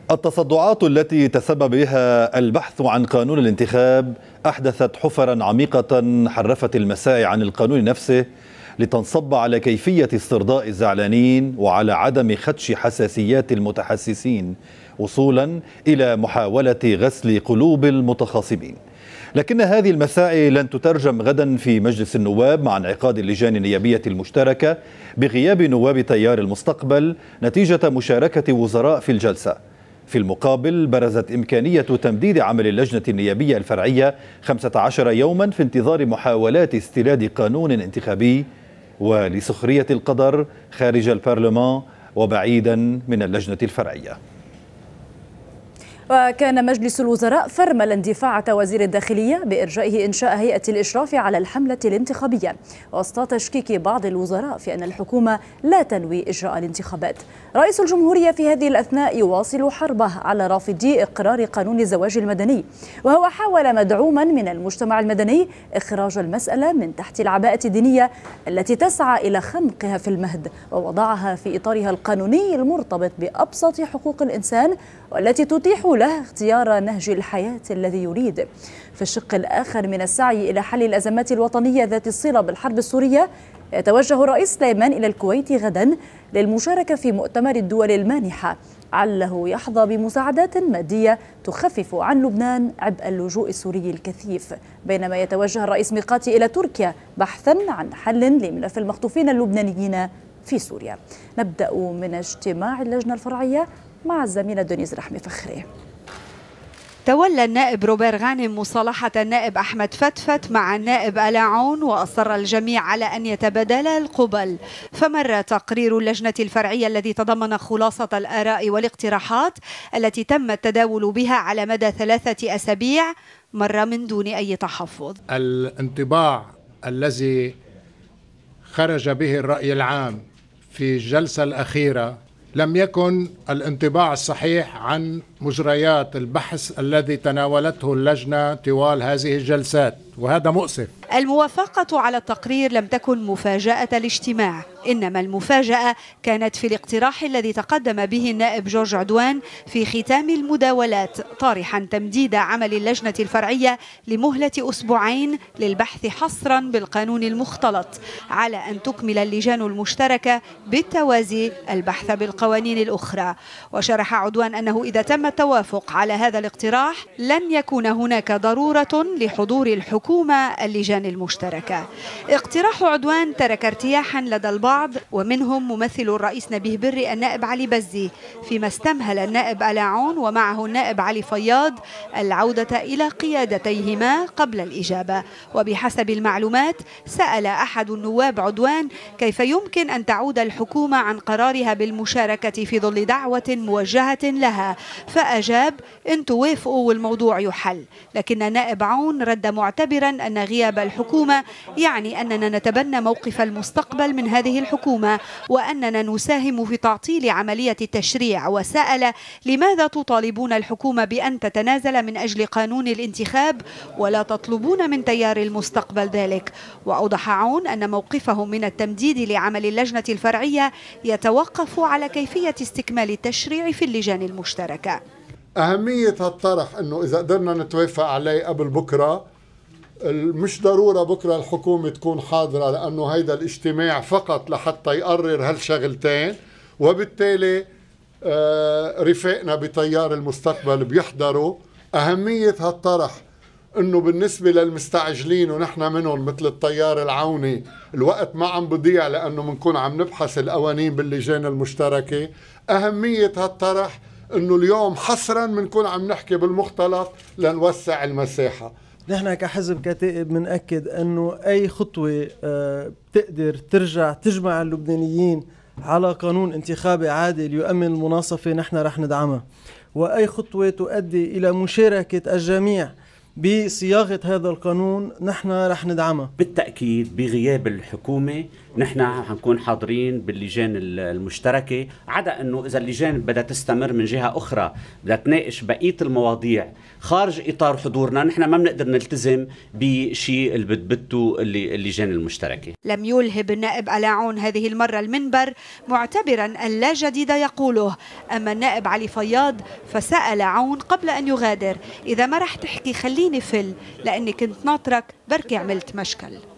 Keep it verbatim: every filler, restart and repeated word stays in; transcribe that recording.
التصدعات التي تسبب بها البحث عن قانون الانتخاب أحدثت حفرا عميقة حرفت المسائي عن القانون نفسه لتنصب على كيفية استرضاء الزعلانين وعلى عدم خدش حساسيات المتحسسين وصولا إلى محاولة غسل قلوب المتخاصمين. لكن هذه المساعي لن تترجم غدا في مجلس النواب مع انعقاد اللجان النيابية المشتركة بغياب نواب تيار المستقبل نتيجة مشاركة وزراء في الجلسة. في المقابل برزت إمكانية تمديد عمل اللجنة النيابية الفرعية خمسة عشر يوما في انتظار محاولات استيراد قانون انتخابي ولسخرية القدر خارج البرلمان وبعيدا من اللجنة الفرعية. وكان مجلس الوزراء فرمل اندفاع وزير الداخلية بإرجائه إنشاء هيئة الإشراف على الحملة الانتخابية وسط تشكيك بعض الوزراء في أن الحكومة لا تنوي إجراء الانتخابات. رئيس الجمهورية في هذه الأثناء يواصل حربه على رافضي إقرار قانون الزواج المدني، وهو حاول مدعوما من المجتمع المدني إخراج المسألة من تحت العباءة الدينية التي تسعى إلى خنقها في المهد ووضعها في إطارها القانوني المرتبط بأبسط حقوق الإنسان والتي تتيح له اختيار نهج الحياة الذي يريد. في الشق الآخر من السعي إلى حل الأزمات الوطنية ذات الصلة بالحرب السورية، يتوجه الرئيس سليمان إلى الكويت غدا للمشاركة في مؤتمر الدول المانحة، عله يحظى بمساعدات مادية تخفف عن لبنان عبء اللجوء السوري الكثيف، بينما يتوجه الرئيس ميقاتي إلى تركيا بحثا عن حل لملف المخطوفين اللبنانيين في سوريا. نبدأ من اجتماع اللجنة الفرعية مع الزميلة دونيز رحمي فخري. تولى النائب روبير غانم مصالحة النائب أحمد فتفت مع النائب آلاء عون، وأصر الجميع على أن يتبادلا القبل. فمر تقرير اللجنة الفرعية الذي تضمن خلاصة الآراء والاقتراحات التي تم التداول بها على مدى ثلاثة أسابيع مر من دون أي تحفظ. الانطباع الذي خرج به الرأي العام في الجلسة الأخيرة لم يكن الانطباع الصحيح عن مجريات البحث الذي تناولته اللجنة طوال هذه الجلسات، وهذا مؤسف. الموافقة على التقرير لم تكن مفاجأة الاجتماع، إنما المفاجأة كانت في الاقتراح الذي تقدم به النائب جورج عدوان في ختام المداولات، طارحا تمديد عمل اللجنة الفرعية لمهلة أسبوعين للبحث حصرا بالقانون المختلط، على أن تكمل اللجان المشتركة بالتوازي البحث بالقوانين الأخرى. وشرح عدوان أنه إذا تم التوافق على هذا الاقتراح لن يكون هناك ضرورة لحضور الحكومة اللجان المشتركة. اقتراح عدوان ترك ارتياحا لدى البعض، ومنهم ممثل الرئيس نبيه بري النائب علي بزي، فيما استمهل النائب آلاء عون ومعه النائب علي فياض العودة إلى قيادتيهما قبل الإجابة. وبحسب المعلومات سأل أحد النواب عدوان كيف يمكن أن تعود الحكومة عن قرارها بالمشاركة في ظل دعوة موجهة لها، فأجاب إن توافقوا والموضوع يحل. لكن النائب عون رد معتبرا أن غياب الحكومة يعني أننا نتبنى موقف المستقبل من هذه الحكومة وأننا نساهم في تعطيل عملية التشريع، وسأل لماذا تطالبون الحكومة بأن تتنازل من أجل قانون الانتخاب ولا تطلبون من تيار المستقبل ذلك. وأوضح عون أن موقفهم من التمديد لعمل اللجنة الفرعية يتوقف على كيفية استكمال التشريع في اللجان المشتركة. أهمية هالطرح أنه إذا قدرنا نتوافق عليه قبل بكرة، مش ضرورة بكرة الحكومة تكون حاضرة، لأنه هيدا الاجتماع فقط لحتى يقرر هالشغلتين، وبالتالي رفاقنا بتيار المستقبل بيحضروا. أهمية هالطرح أنه بالنسبة للمستعجلين ونحن منهم مثل التيار العوني الوقت ما عم بضيع لأنه منكون عم نبحث القوانين باللجان المشتركة. أهمية هالطرح أنه اليوم حصرا منكون عم نحكي بالمختلط لنوسع المساحة. نحن كحزب كتائب منأكد أنه أي خطوة بتقدر ترجع تجمع اللبنانيين على قانون انتخابي عادل يؤمن المناصفة نحن رح ندعمها، وأي خطوة تؤدي إلى مشاركة الجميع بصياغة هذا القانون نحن رح ندعمها. بالتأكيد بغياب الحكومة نحن حنكون حاضرين باللجان المشتركة، عدا أنه إذا اللجان بدها تستمر من جهة أخرى بدها تناقش بقية المواضيع خارج إطار حضورنا، نحن ما بنقدر نلتزم بشيء اللي بتبته اللجان المشتركة. لم يلهب النائب ألاعون هذه المرة المنبر معتبرا أن لا جديد يقوله، أما النائب علي فياض فسأل عون قبل أن يغادر: إذا ما رح تحكي خليني فل، لأني كنت ناطرك بركي عملت مشكل.